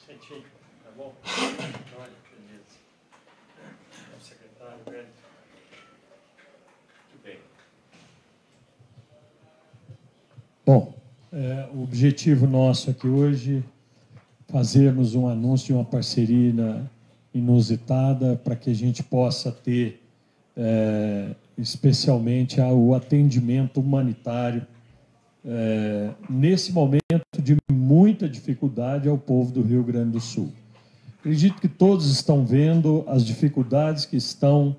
Vicentinho, tá bom? Olha, beleza. É o secretário, velho. Muito bem. Bom, o objetivo nosso aqui hoje é fazermos um anúncio de uma parceria inusitada para que a gente possa ter, especialmente, o atendimento humanitário nesse momento de muita dificuldade ao povo do Rio Grande do Sul. Acredito que todos estão vendo as dificuldades que estão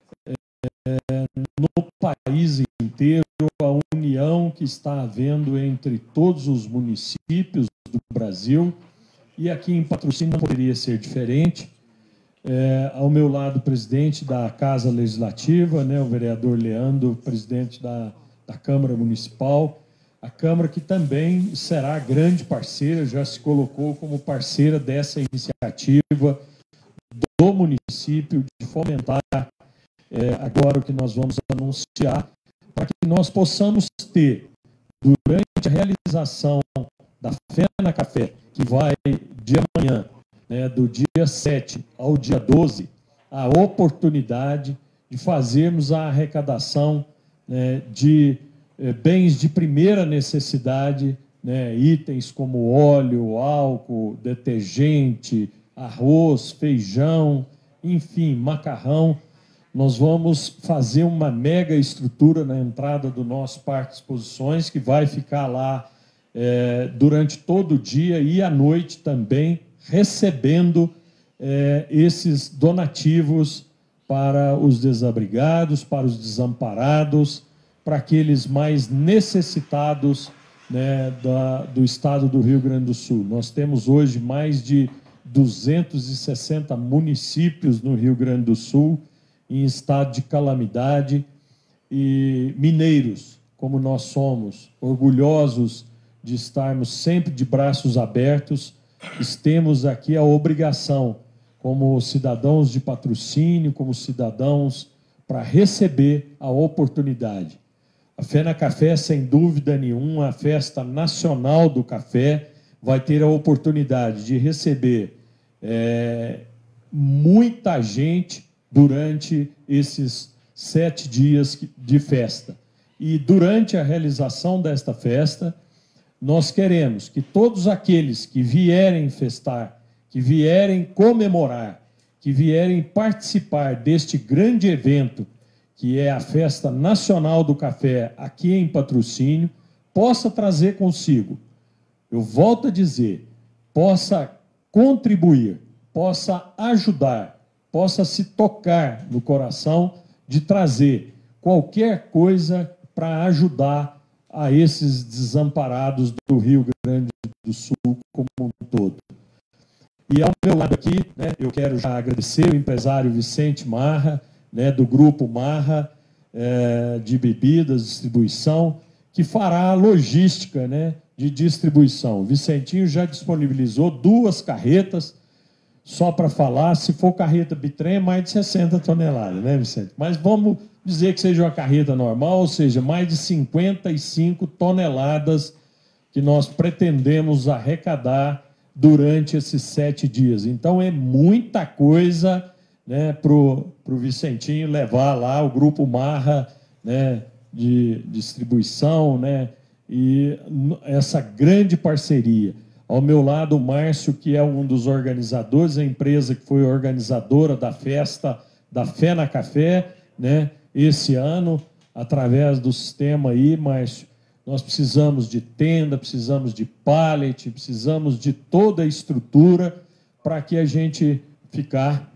no país inteiro, a união que está havendo entre todos os municípios do Brasil, e aqui em Patrocínio não poderia ser diferente. Ao meu lado, o presidente da Casa Legislativa, né, o vereador Leandro, presidente da Câmara Municipal, a Câmara que também será grande parceira, já se colocou como parceira dessa iniciativa do município de fomentar agora o que nós vamos anunciar, para que nós possamos ter, durante a realização da Fé na Café, que vai de amanhã, né, do dia 7 ao dia 12, a oportunidade de fazermos a arrecadação, né, de bens de primeira necessidade, né, itens como óleo, álcool, detergente, arroz, feijão, enfim, macarrão. Nós vamos fazer uma mega estrutura na entrada do nosso Parque de Exposições, que vai ficar lá durante todo o dia e à noite também, recebendo esses donativos para os desabrigados, para os desamparados, para aqueles mais necessitados, né, do estado do Rio Grande do Sul. Nós temos hoje mais de 260 municípios no Rio Grande do Sul em estado de calamidade, e mineiros, como nós somos, orgulhosos de estarmos sempre de braços abertos, temos aqui a obrigação, como cidadãos de Patrocínio, como cidadãos, para receber a oportunidade. A Fé na Café, sem dúvida nenhuma, a festa nacional do café, vai ter a oportunidade de receber muita gente durante esses 7 dias de festa. E durante a realização desta festa, nós queremos que todos aqueles que vierem festar, que vierem comemorar, que vierem participar deste grande evento, que é a Festa Nacional do Café aqui em Patrocínio, possa trazer consigo, eu volto a dizer, possa contribuir, possa ajudar, possa se tocar no coração de trazer qualquer coisa para ajudar a esses desamparados do Rio Grande do Sul como um todo. E ao meu lado aqui, né, eu quero já agradecer o empresário Vicente Marra, né, do Grupo Marra, de bebidas, distribuição, que fará a logística, né, de distribuição. O Vicentinho já disponibilizou 2 carretas, só para falar, se for carreta bitrem, mais de 60 toneladas, né, Vicente? Mas vamos dizer que seja uma carreta normal, ou seja, mais de 55 toneladas que nós pretendemos arrecadar durante esses 7 dias. Então, é muita coisa, né, para o Vicentinho levar lá o Grupo Marra, né, de distribuição, né, e essa grande parceria. Ao meu lado, o Márcio, que é um dos organizadores, a empresa que foi organizadora da festa da Fé na Café, né, esse ano, através do sistema aí, Márcio, nós precisamos de tenda, precisamos de pallet, precisamos de toda a estrutura para que a gente ficar...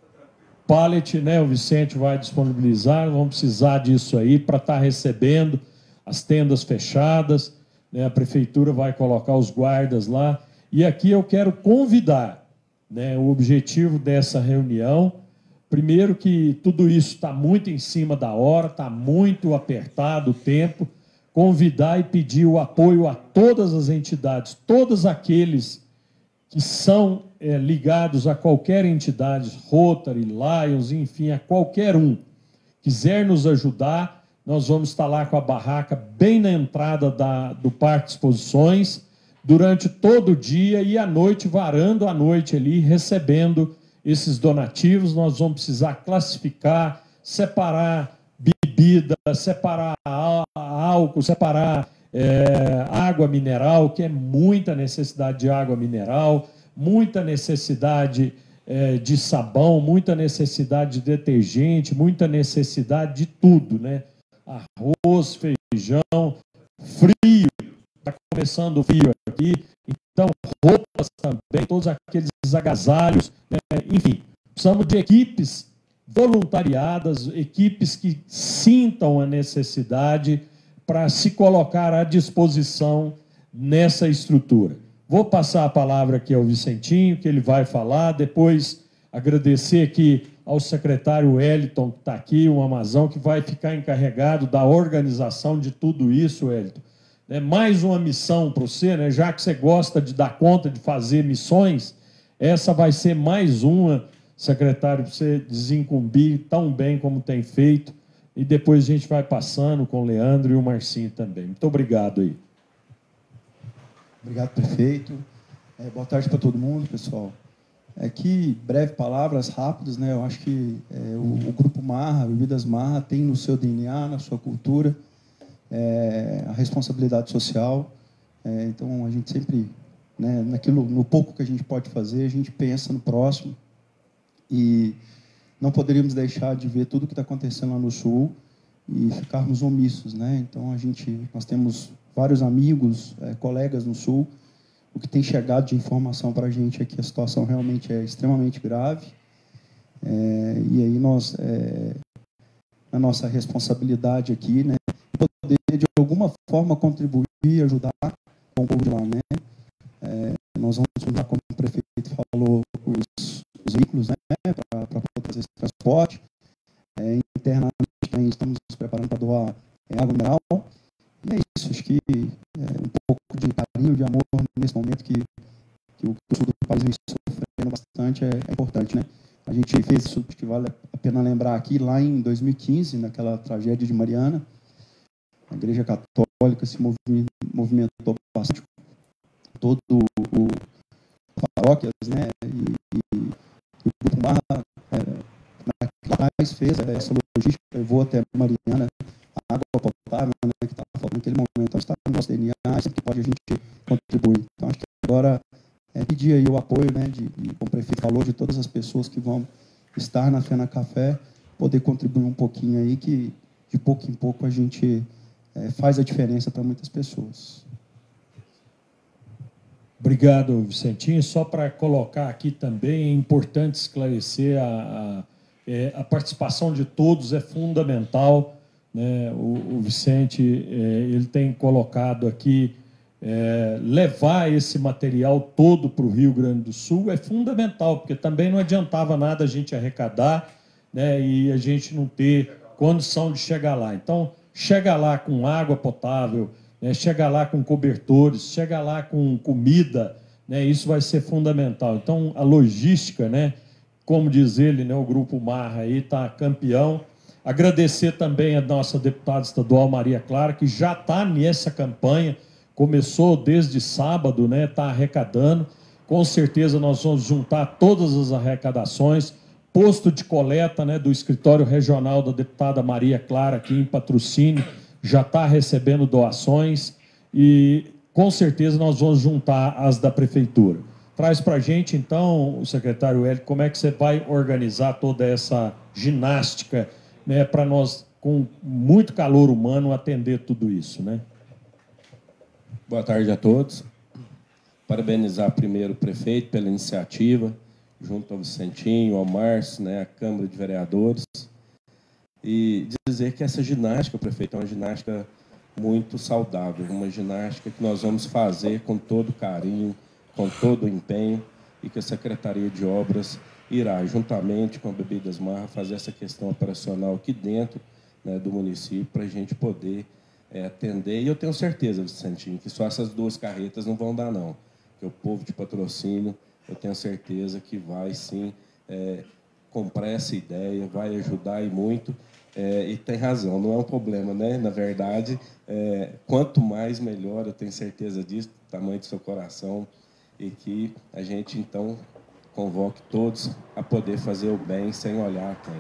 Pallet, né, o Vicente vai disponibilizar, vamos precisar disso aí para estar recebendo as tendas fechadas, né, a prefeitura vai colocar os guardas lá. E aqui eu quero convidar, né, o objetivo dessa reunião, primeiro que tudo isso está muito em cima da hora, está muito apertado o tempo, convidar e pedir o apoio a todas as entidades, todos aqueles que são ligados a qualquer entidade, Rotary, Lions, enfim, a qualquer um, quiser nos ajudar, nós vamos estar lá com a barraca bem na entrada do Parque de Exposições, durante todo o dia e à noite, varando à noite ali, recebendo esses donativos. Nós vamos precisar classificar, separar bebida, separar álcool, separar água mineral, que é muita necessidade de água mineral, muita necessidade de sabão, muita necessidade de detergente, muita necessidade de tudo, né? Arroz, feijão, frio, está começando o frio aqui, então roupas também, todos aqueles agasalhos, né? Enfim, precisamos de equipes voluntariadas, equipes que sintam a necessidade para se colocar à disposição nessa estrutura. Vou passar a palavra aqui ao Vicentinho, que ele vai falar, depois agradecer aqui ao secretário Wellington, que está aqui, o Amazon, que vai ficar encarregado da organização de tudo isso, Wellington. Mais uma missão para você, né? Já que você gosta de dar conta de fazer missões, essa vai ser mais uma, secretário, para você desincumbir tão bem como tem feito, e depois a gente vai passando com o Leandro e o Marcinho também. Muito obrigado aí. Obrigado, prefeito. Boa tarde para todo mundo, pessoal. Aqui, breve palavras rápidas, né? Eu acho que o Grupo Marra, Bebidas Marra, tem no seu DNA, na sua cultura, a responsabilidade social. Então, a gente sempre, né, no pouco que a gente pode fazer, a gente pensa no próximo. E não poderíamos deixar de ver tudo o que está acontecendo lá no Sul e ficarmos omissos, né? Então, nós temos vários amigos, colegas no Sul. O que tem chegado de informação para a gente é que a situação realmente é extremamente grave. E aí nós, a nossa responsabilidade aqui, né, poder de alguma forma contribuir e ajudar com o povo de lá, né? Nós vamos usar, como o prefeito falou, os veículos, né, para poder fazer esse transporte. Internamente também estamos nos preparando para doar água mineral. E é isso, acho que um pouco de carinho, de amor nesse momento que o sul do país vem sofrendo bastante é importante, né? A gente fez isso, que vale a pena lembrar aqui, lá em 2015, naquela tragédia de Mariana, a Igreja Católica se movimentou bastante, todo o paróquias, né? E o Grupo Marra, lá fez essa logística, levou até Mariana a água potável, né, que estava faltando naquele momento. Então, está no nosso DNA, sempre que pode a gente contribuir. Então, acho que agora pedir aí o apoio, né, como o prefeito falou, de todas as pessoas que vão estar na Fena Café, poder contribuir um pouquinho aí, que de pouco em pouco a gente faz a diferença para muitas pessoas. Obrigado, Vicentinho. Só para colocar aqui também, é importante esclarecer a participação de todos é fundamental, né? O Vicente ele tem colocado aqui, levar esse material todo para o Rio Grande do Sul é fundamental, porque também não adiantava nada a gente arrecadar, né, e a gente não ter condição de chegar lá. Então, chega lá com água potável, né, chega lá com cobertores, chega lá com comida, né, isso vai ser fundamental. Então, a logística, né, como diz ele, né, o Grupo Marra aí está campeão. Agradecer também a nossa deputada estadual Maria Clara, que já está nessa campanha, começou desde sábado, né, está arrecadando. Com certeza nós vamos juntar todas as arrecadações, posto de coleta, né, do escritório regional da deputada Maria Clara, aqui em Patrocínio, já está recebendo doações e com certeza nós vamos juntar as da prefeitura. Traz para a gente, então, o secretário Hélio, como é que você vai organizar toda essa ginástica, né, para nós, com muito calor humano, atender tudo isso, né? Boa tarde a todos. Parabenizar primeiro o prefeito pela iniciativa, junto ao Vicentinho, ao Márcio, né, a Câmara de Vereadores, e dizer que essa ginástica, prefeito, é uma ginástica muito saudável, uma ginástica que nós vamos fazer com todo carinho, com todo o empenho, e que a Secretaria de Obras irá, juntamente com a Bebidas Marra, fazer essa questão operacional aqui dentro, né, do município, para a gente poder atender. E eu tenho certeza, Vicentinho, que só essas duas carretas não vão dar, não. Que o povo de Patrocínio, eu tenho certeza que vai, sim, comprar essa ideia, vai ajudar e muito. E tem razão, não é um problema, né? Na verdade, quanto mais melhor, eu tenho certeza disso, do tamanho do seu coração, e que a gente, então, convoque todos a poder fazer o bem sem olhar quem.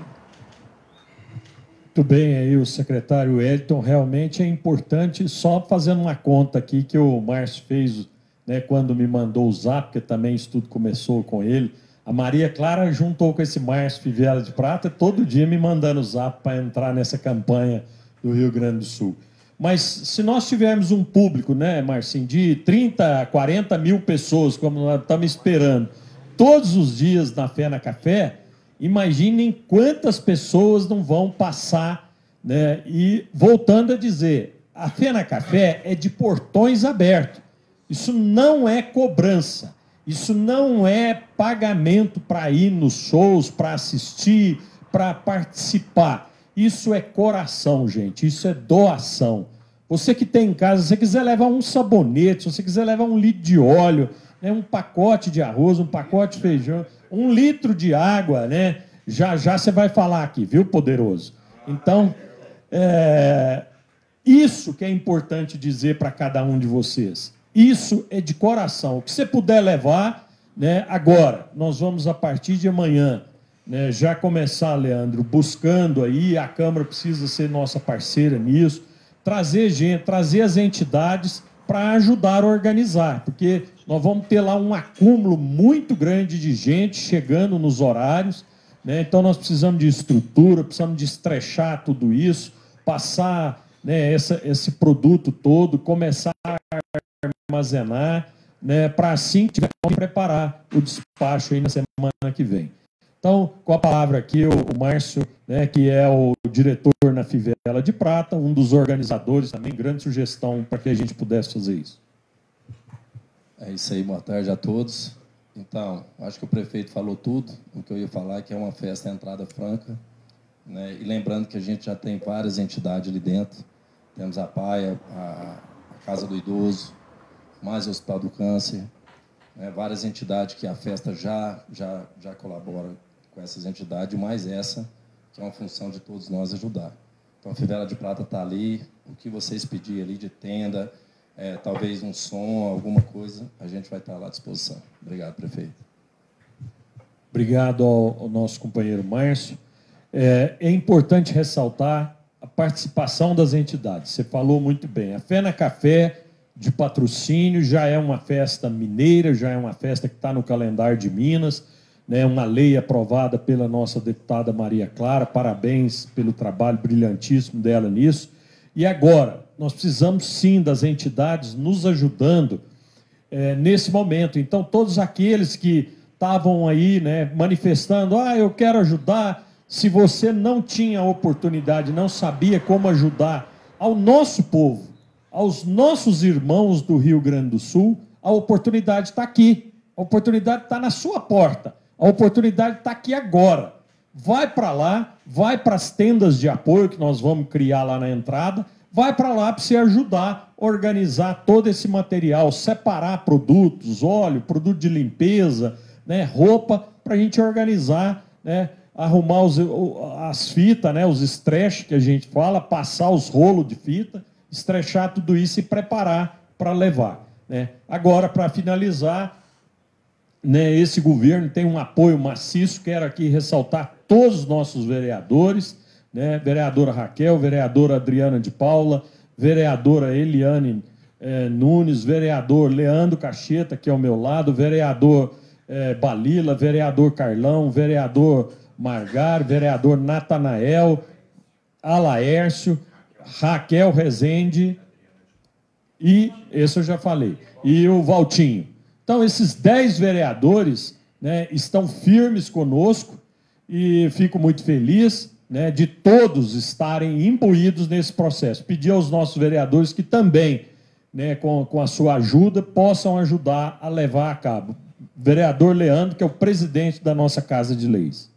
Muito bem, aí o secretário Wellington, realmente é importante, só fazendo uma conta aqui que o Márcio fez, né, quando me mandou o zap, porque também isso tudo começou com ele. A Maria Clara juntou com esse Márcio Fivela de Prata, todo dia me mandando o zap para entrar nessa campanha do Rio Grande do Sul. Mas se nós tivermos um público, né, Marcinho, de 30 a 40 mil pessoas, como nós estamos esperando, todos os dias na Fé na Café, imaginem quantas pessoas não vão passar, né? E voltando a dizer, a Fé na Café é de portões abertos. Isso não é cobrança. Isso não é pagamento para ir nos shows, para assistir, para participar. Isso é coração, gente. Isso é doação. Você que tem em casa, se você quiser levar um sabonete, se você quiser levar um litro de óleo, né, um pacote de arroz, um pacote de feijão, 1 litro de água, né? Já já você vai falar aqui, viu, poderoso? Então, isso que é importante dizer para cada um de vocês. Isso é de coração. O que você puder levar, né? Agora, nós vamos, a partir de amanhã, né, já começar, Leandro, buscando aí, a Câmara precisa ser nossa parceira nisso, trazer gente, trazer as entidades para ajudar a organizar, porque nós vamos ter lá um acúmulo muito grande de gente chegando nos horários, né? Então nós precisamos de estrutura, precisamos de estrechar tudo isso, passar, né, esse produto todo, começar a armazenar, né, para assim que tiver que preparar o despacho aí na semana que vem. Então, com a palavra aqui, o Márcio, né, que é o diretor na Fivela de Prata, um dos organizadores também, grande sugestão para que a gente pudesse fazer isso. É isso aí, boa tarde a todos. Então, acho que o prefeito falou tudo, o que eu ia falar, que é uma festa entrada franca, né? E lembrando que a gente já tem várias entidades ali dentro, temos a PAIA, a Casa do Idoso, mais o Hospital do Câncer, né? Várias entidades que a festa já colabora com essas entidades, mais essa, que é uma função de todos nós ajudar. Então, a Fivela de Prata está ali, o que vocês pedirem ali de tenda, talvez um som, alguma coisa, a gente vai estar lá à disposição. Obrigado, prefeito. Obrigado ao nosso companheiro Márcio. É importante ressaltar a participação das entidades. Você falou muito bem. A Fé na Café, de patrocínio, já é uma festa mineira, já é uma festa que está no calendário de Minas, né? Uma lei aprovada pela nossa deputada Maria Clara. Parabéns pelo trabalho brilhantíssimo dela nisso. E agora, nós precisamos sim das entidades nos ajudando nesse momento. Então, todos aqueles que estavam aí, né, manifestando, eu quero ajudar, se você não tinha oportunidade, não sabia como ajudar ao nosso povo, aos nossos irmãos do Rio Grande do Sul, a oportunidade está aqui, a oportunidade está na sua porta, a oportunidade está aqui agora. Vai para lá, vai para as tendas de apoio que nós vamos criar lá na entrada, vai para lá para você ajudar a organizar todo esse material, separar produtos, óleo, produto de limpeza, né, roupa, para a gente organizar, né, arrumar as fitas, né, os stretch que a gente fala, passar os rolos de fita, estrechar tudo isso e preparar para levar, né. Agora, para finalizar, né, esse governo tem um apoio maciço, quero aqui ressaltar todos os nossos vereadores, né, vereadora Raquel, vereadora Adriana de Paula, vereadora Eliane Nunes, vereador Leandro Cacheta, que é ao meu lado, vereador Balila, vereador Carlão, vereador Margar, vereador Natanael, Alaércio, Raquel Rezende e, esse eu já falei, e o Valtinho. Então, esses 10 vereadores, né, estão firmes conosco e fico muito feliz, né, de todos estarem imbuídos nesse processo. Pedir aos nossos vereadores que também, né, com a sua ajuda, possam ajudar a levar a cabo. Vereador Leandro, que é o presidente da nossa Casa de Leis.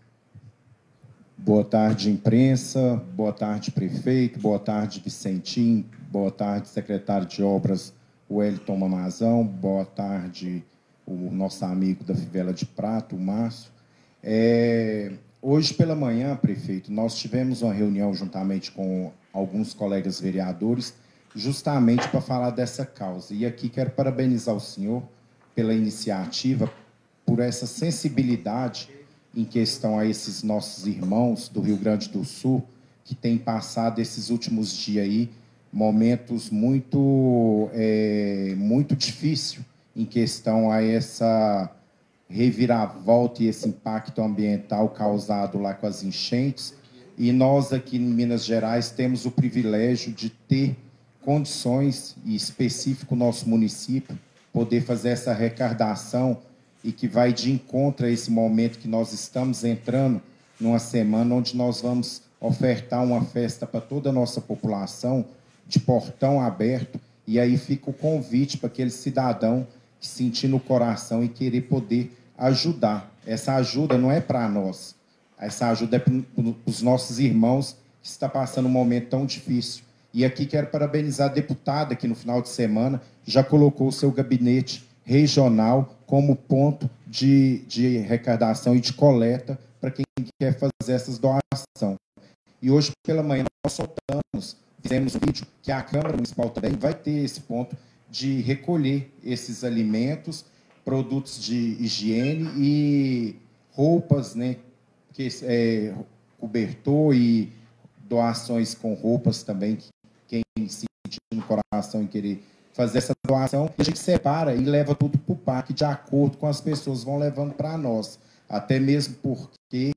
Boa tarde, imprensa. Boa tarde, prefeito. Boa tarde, Vicentim. Boa tarde, secretário de Obras, Wellington Mamazão. Boa tarde, o nosso amigo da Fivela de Prata, o Márcio. Hoje pela manhã, prefeito, nós tivemos uma reunião juntamente com alguns colegas vereadores, justamente para falar dessa causa. E aqui quero parabenizar o senhor pela iniciativa, por essa sensibilidade em questão a esses nossos irmãos do Rio Grande do Sul, que têm passado esses últimos dias aí, momentos muito difíceis em questão a essa reviravolta e esse impacto ambiental causado lá com as enchentes. E nós aqui em Minas Gerais temos o privilégio de ter condições, e específico o nosso município, poder fazer essa arrecadação e que vai de encontro a esse momento que nós estamos entrando numa semana onde nós vamos ofertar uma festa para toda a nossa população, de portão aberto, e aí fica o convite para aquele cidadão sentir no coração e querer poder ajudar. Essa ajuda não é para nós, essa ajuda é para os nossos irmãos que estão passando um momento tão difícil. E aqui quero parabenizar a deputada que no final de semana já colocou o seu gabinete regional como ponto de arrecadação e de coleta para quem quer fazer essas doações. E hoje pela manhã nós fizemos um vídeo que a Câmara Municipal também vai ter esse ponto de recolher esses alimentos, produtos de higiene e roupas, né, que cobertor e doações com roupas também, quem sentir no coração e querer fazer essa doação, a gente separa e leva tudo para o parque, de acordo com as pessoas vão levando para nós. Até mesmo porque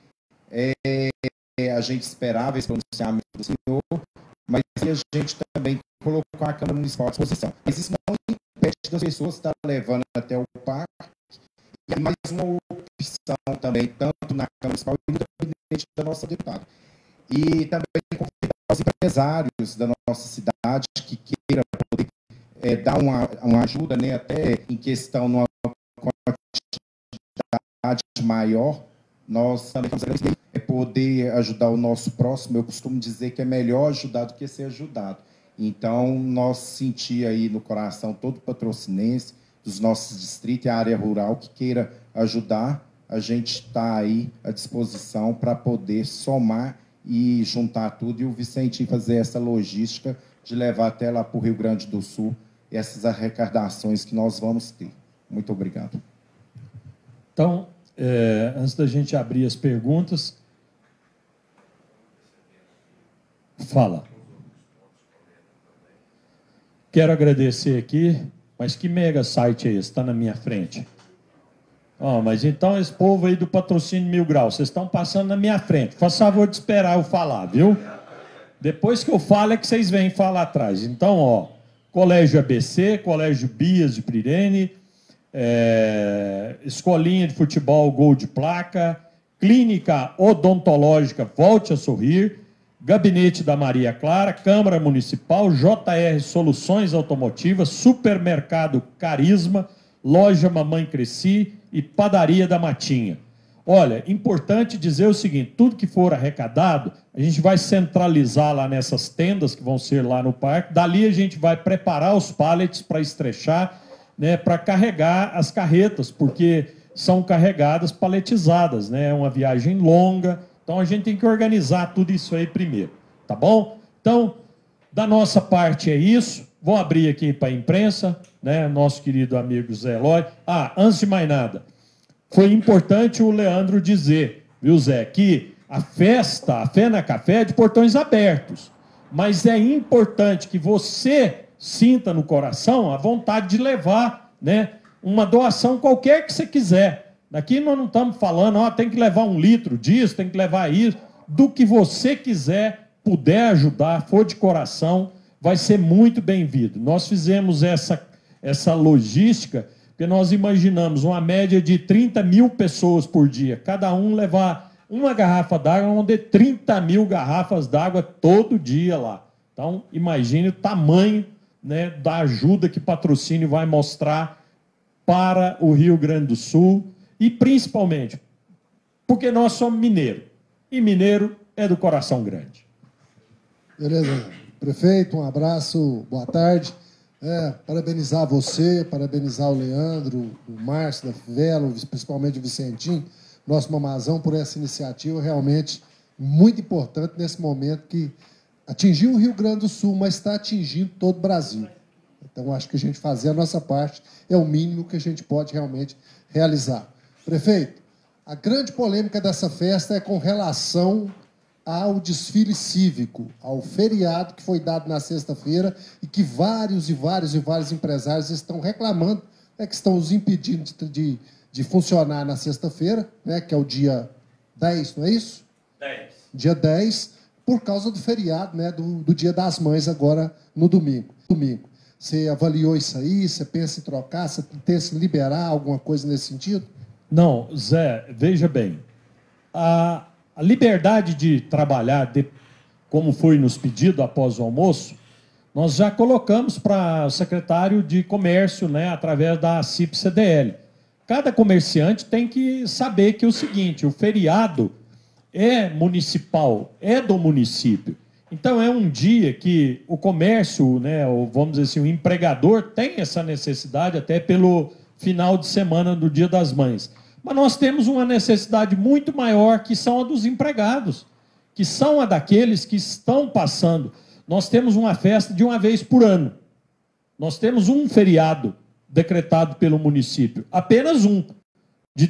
a gente esperava esse pronunciamento do senhor, mas a gente também colocou a Câmara Municipal à disposição. Mas isso não impede das pessoas estar levando até o parque. E mais uma opção também, tanto na Câmara Municipal e no gabinete da nossa deputada. E também convidar os empresários da nossa cidade que queiram poder dar uma ajuda, né, até em questão numa quantidade maior. Nós também poder ajudar o nosso próximo. Eu costumo dizer que é melhor ajudar do que ser ajudado. Então, nós sentir aí no coração todo patrocinense dos nossos distritos e a área rural que queira ajudar, a gente está aí à disposição para poder somar e juntar tudo, e o Vicentinho fazer essa logística de levar até lá para o Rio Grande do Sul essas arrecadações que nós vamos ter. Muito obrigado. Então, antes da gente abrir as perguntas, fala. Quero agradecer aqui, mas que mega site é esse? Está na minha frente. Mas então esse povo aí do patrocínio 1000 graus, vocês estão passando na minha frente. Faça favor de esperar eu falar, viu? Depois que eu falo é que vocês vêm falar atrás. Então, Colégio ABC, Colégio Bias de Prirene, Escolinha de Futebol Gol de Placa, Clínica Odontológica Volte a Sorrir, Gabinete da Maria Clara, Câmara Municipal, JR Soluções Automotivas, Supermercado Carisma, Loja Mamãe Cresci e Padaria da Matinha. Olha, importante dizer o seguinte, tudo que for arrecadado, a gente vai centralizar lá nessas tendas que vão ser lá no parque, dali a gente vai preparar os pallets para estrechar, né, para carregar as carretas, porque são carregadas paletizadas, né, é uma viagem longa, então a gente tem que organizar tudo isso aí primeiro, tá bom? Então, da nossa parte é isso, vou abrir aqui para a imprensa, né, nosso querido amigo Zé Eloy. Antes de mais nada, foi importante o Leandro dizer, viu, Zé, que a Fé na Café é de portões abertos, mas é importante que você sinta no coração a vontade de levar, né, uma doação qualquer que você quiser. Daqui nós não estamos falando, tem que levar 1 litro disso, tem que levar isso, do que você quiser, puder ajudar, for de coração, vai ser muito bem-vindo. Nós fizemos essa logística, porque nós imaginamos uma média de 30 mil pessoas por dia, cada um levar uma garrafa d'água, vão ter 30 mil garrafas d'água todo dia lá. Então, imagine o tamanho, né, da ajuda que o patrocínio vai mostrar para o Rio Grande do Sul, e principalmente porque nós somos mineiros, e mineiro é do coração grande. Beleza. Prefeito, um abraço, boa tarde. Parabenizar você, parabenizar o Leandro, o Márcio da Fivela, principalmente o Vicentinho, nosso Mamazão, por essa iniciativa realmente muito importante nesse momento que atingiu o Rio Grande do Sul, mas está atingindo todo o Brasil. Então, acho que a gente fazer a nossa parte é o mínimo que a gente pode realmente realizar. Prefeito, a grande polêmica dessa festa é com relação ao desfile cívico, ao feriado que foi dado na sexta-feira e que vários empresários estão reclamando, que estão os impedindo de funcionar na sexta-feira, né, que é o dia 10, não é isso? 10. Dia 10, por causa do feriado, né, do Dia das Mães, agora no domingo. Você avaliou isso aí? Você pensa em trocar? Você pensa em liberar alguma coisa nesse sentido? Não, Zé, veja bem. A liberdade de trabalhar, como foi nos pedido após o almoço, nós já colocamos para o secretário de Comércio, né, através da CIP-CDL. Cada comerciante tem que saber que é o seguinte, o feriado é municipal, é do município. Então, é um dia que o comércio, né, ou vamos dizer assim, o empregador tem essa necessidade até pelo final de semana do Dia das Mães. Mas nós temos uma necessidade muito maior, que são a dos empregados, que são a daqueles que estão passando. Nós temos uma festa de uma vez por ano. Nós temos um feriado decretado pelo município, apenas um. De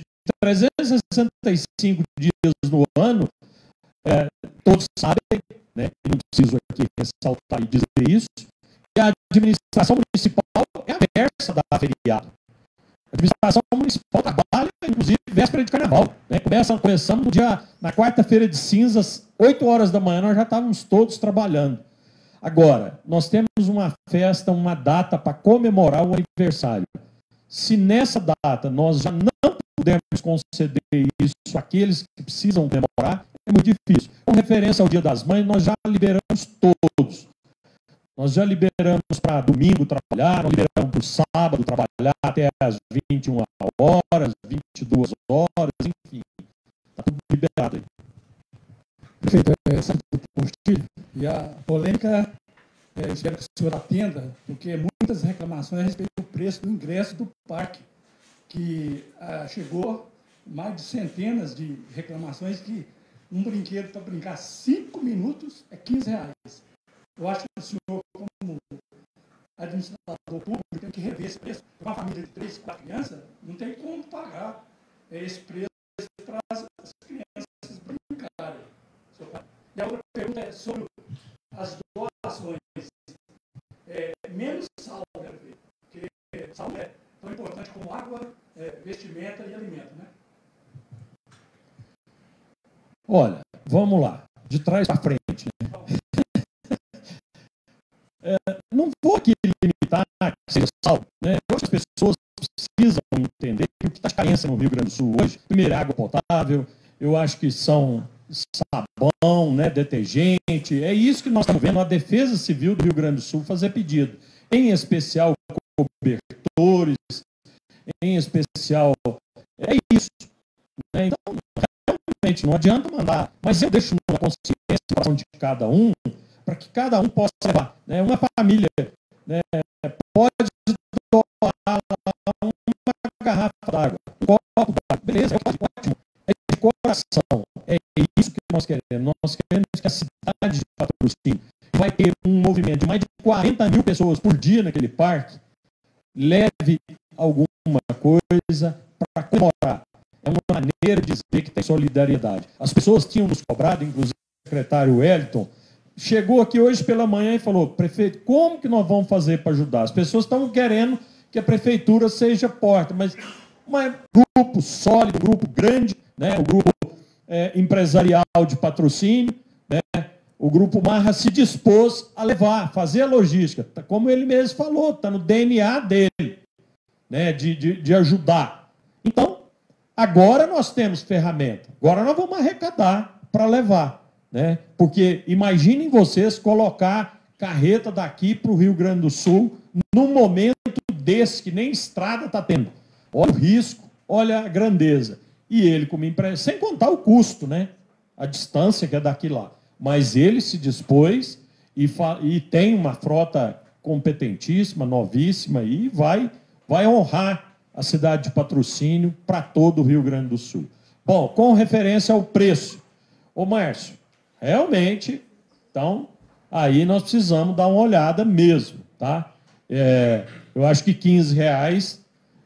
365 dias no ano, todos sabem, né, não preciso aqui ressaltar e dizer isso, que a administração municipal é aversa da feriado. A administração municipal trabalha, inclusive, véspera de carnaval. Né? Começamos na quarta-feira de cinzas, 8 horas da manhã, nós já estávamos todos trabalhando. Agora, nós temos uma festa, uma data para comemorar o aniversário. Se nessa data nós já não pudermos conceder isso àqueles que precisam comemorar, é muito difícil. Com referência ao Dia das Mães, nós já liberamos todos. Nós já liberamos para domingo trabalhar, nós liberamos para o sábado trabalhar até às 21 horas, 22 horas, enfim. Está tudo liberado aí. Prefeito, e a polêmica, espero que o senhor atenda, porque muitas reclamações a respeito do preço do ingresso do parque, que chegou mais de centenas de reclamações que um brinquedo para brincar 5 minutos é R$15. Eu acho que o senhor, como administrador público, tem que rever esse preço. Para uma família de 3, 4 crianças, não tem como pagar esse preço para as crianças brincarem. E a outra pergunta é sobre as doações. Menos sal, né, porque sal é tão importante como água, vestimenta e alimento, né? Olha, vamos lá, de trás para frente. Né? Não vou aqui limitar que seja sal. Né? Hoje as pessoas precisam entender que o que está de carência no Rio Grande do Sul hoje, primeiro, é água potável, eu acho que são sabão, né, detergente, é isso que nós estamos vendo a Defesa Civil do Rio Grande do Sul fazer pedido. Em especial cobertores, em especial, é isso. Né? Então, realmente, não adianta mandar, mas eu deixo na consciência de cada um, para que cada um possa levar. Né? Uma família, né, pode doar uma garrafa d'água, um copo d'água, beleza, ótimo. É de coração, é isso que nós queremos. Nós queremos que a cidade de Patrocínio vai ter um movimento de mais de 40 mil pessoas por dia naquele parque, leve alguma coisa para comemorar. É uma maneira de dizer que tem solidariedade. As pessoas tinham nos cobrado, inclusive o secretário Wellington, chegou aqui hoje pela manhã e falou: prefeito, como que nós vamos fazer para ajudar? As pessoas estão querendo que a prefeitura seja porta, mas um grupo sólido, um grupo grande, né? O grupo empresarial de Patrocínio, né? O Grupo Marra se dispôs a levar, fazer a logística, como ele mesmo falou, está no DNA dele, né? de ajudar. Então, agora nós temos ferramenta, agora nós vamos arrecadar para levar. Né? Porque imaginem vocês colocar carreta daqui para o Rio Grande do Sul num momento desse, que nem estrada está tendo. Olha o risco, olha a grandeza. E ele, como empresa, sem contar o custo, né? A distância que é daqui lá. Mas ele se dispôs e tem uma frota competentíssima, novíssima, e vai honrar a cidade de Patrocínio para todo o Rio Grande do Sul. Bom, com referência ao preço. Ô, Márcio, realmente, então, aí nós precisamos dar uma olhada mesmo, tá? Eu acho que R$15,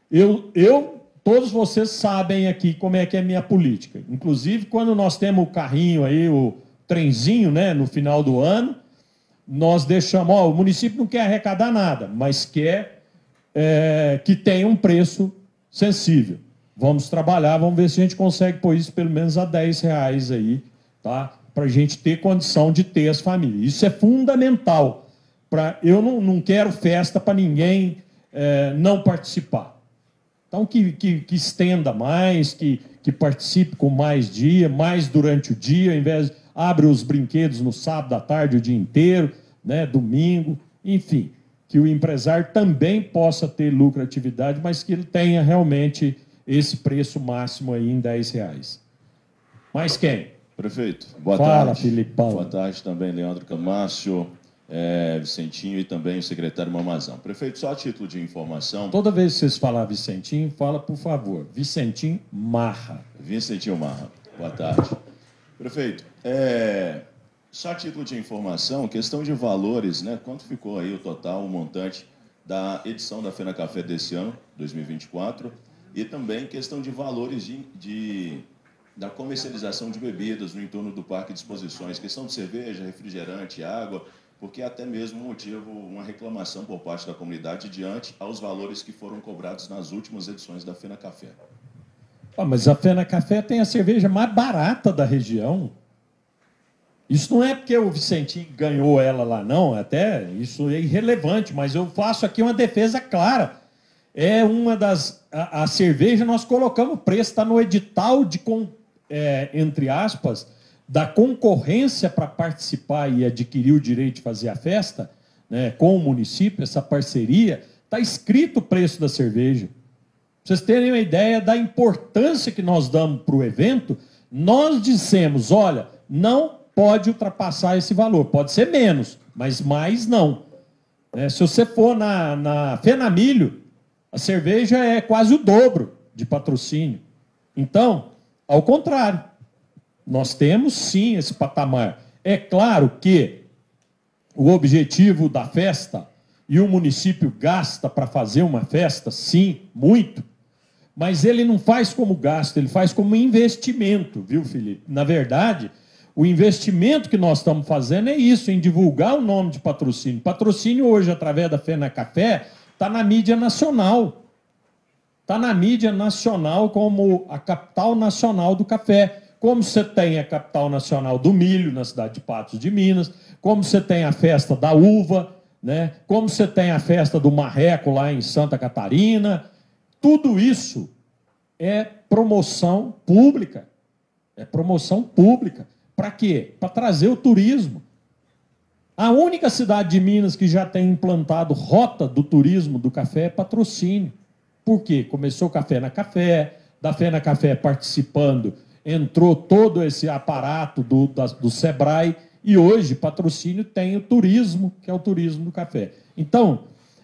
todos vocês sabem aqui como é que é a minha política. Inclusive, quando nós temos o carrinho aí, o trenzinho, né, no final do ano, nós deixamos, o município não quer arrecadar nada, mas quer que tenha um preço sensível. Vamos trabalhar, vamos ver se a gente consegue pôr isso pelo menos a R$10 aí, tá? Para a gente ter condição de ter as famílias. Isso é fundamental. Eu não quero festa para ninguém não participar. Então, que estenda mais, que participe com mais dia, mais durante o dia, ao invés de abre os brinquedos no sábado à tarde, o dia inteiro, né, domingo, enfim, que o empresário também possa ter lucratividade, mas que ele tenha realmente esse preço máximo aí em R$10. Mais quem? Prefeito, boa Fala, tarde. Filipão. Boa tarde também, Leandro Camacho, Vicentinho e também o secretário Mamazão. Prefeito, só a título de informação... Toda vez que vocês falar Vicentinho, fala, por favor, Vicentinho Marra. Vicentinho Marra, boa tarde. Prefeito, só a título de informação, questão de valores, né? Quanto ficou aí o total, o montante da edição da Fena Café desse ano, 2024, e também questão de valores da comercialização de bebidas no entorno do Parque de Exposições, questão de cerveja, refrigerante, água, porque até mesmo motivo uma reclamação por parte da comunidade diante aos valores que foram cobrados nas últimas edições da Fena Café. Mas a Fena Café tem a cerveja mais barata da região. Isso não é porque o Vicentinho ganhou ela lá, não. Até isso é irrelevante, mas eu faço aqui uma defesa clara. É uma das... A cerveja, nós colocamos o preço, está no edital de, entre aspas, da concorrência para participar e adquirir o direito de fazer a festa, né, com o município, essa parceria, está escrito o preço da cerveja. Para vocês terem uma ideia da importância que nós damos para o evento, nós dissemos, olha, não pode ultrapassar esse valor, pode ser menos, mas mais não. Se você for na Fenamilho, a cerveja é quase o dobro de patrocínio. Então, ao contrário, nós temos sim esse patamar. É claro que o objetivo da festa, e o município gasta para fazer uma festa, sim, muito, mas ele não faz como gasto, ele faz como investimento, viu, Felipe? Na verdade, o investimento que nós estamos fazendo é isso, em divulgar o nome de patrocínio. Patrocínio hoje, através da Fena Café, está na mídia nacional. Está na mídia nacional como a capital nacional do café. Como você tem a capital nacional do milho, na cidade de Patos de Minas, como você tem a festa da uva, né? Como você tem a festa do marreco lá em Santa Catarina. Tudo isso é promoção pública. É promoção pública. Para quê? Para trazer o turismo. A única cidade de Minas que já tem implantado rota do turismo do café é Patrocínio. Por quê? Começou o Café na Café, da Fena Café participando, entrou todo esse aparato do Sebrae, e hoje Patrocínio tem o turismo, que é o turismo do café. Então,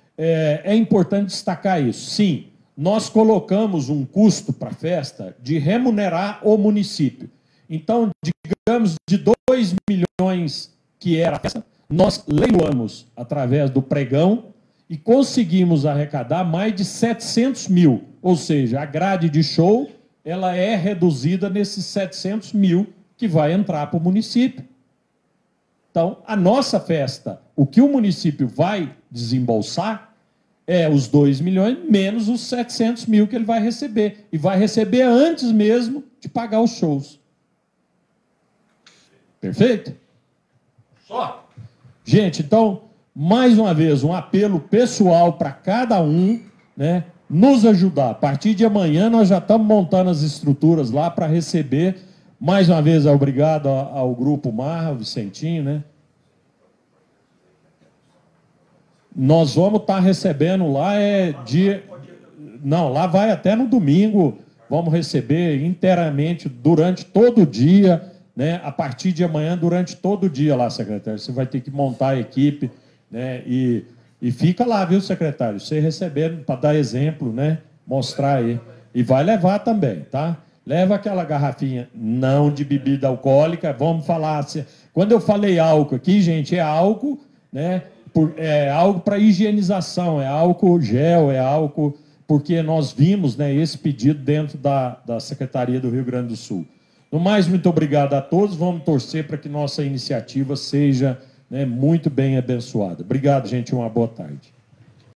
é importante destacar isso. Sim, nós colocamos um custo para a festa de remunerar o município. Então, digamos, de 2 milhões que era a festa, nós leiloamos através do pregão e conseguimos arrecadar mais de 700 mil. Ou seja, a grade de show ela é reduzida nesses 700 mil que vai entrar para o município. Então, a nossa festa, o que o município vai desembolsar é os 2 milhões menos os 700 mil que ele vai receber. E vai receber antes mesmo de pagar os shows. Perfeito? Só. Gente, então, mais uma vez, um apelo pessoal para cada um, né, nos ajudar. A partir de amanhã, nós já estamos montando as estruturas lá para receber. Mais uma vez, obrigado ao Grupo Marra, o Vicentinho, né? Nós vamos estar recebendo lá, Não, lá vai até no domingo, vamos receber inteiramente, durante todo o dia, né? A partir de amanhã, durante todo o dia lá, secretário. Você vai ter que montar a equipe, né? E fica lá, viu, secretário? Você recebendo, para dar exemplo, né? Mostrar aí. E vai levar também, tá? leva aquela garrafinha, não de bebida alcoólica, vamos falar assim. Quando eu falei álcool aqui, gente, é álcool, né? É álcool para higienização, é álcool gel, é álcool, porque nós vimos, né, esse pedido dentro da Secretaria do Rio Grande do Sul. No mais, muito obrigado a todos, vamos torcer para que nossa iniciativa seja, né, muito bem abençoada. Obrigado, gente, uma boa tarde.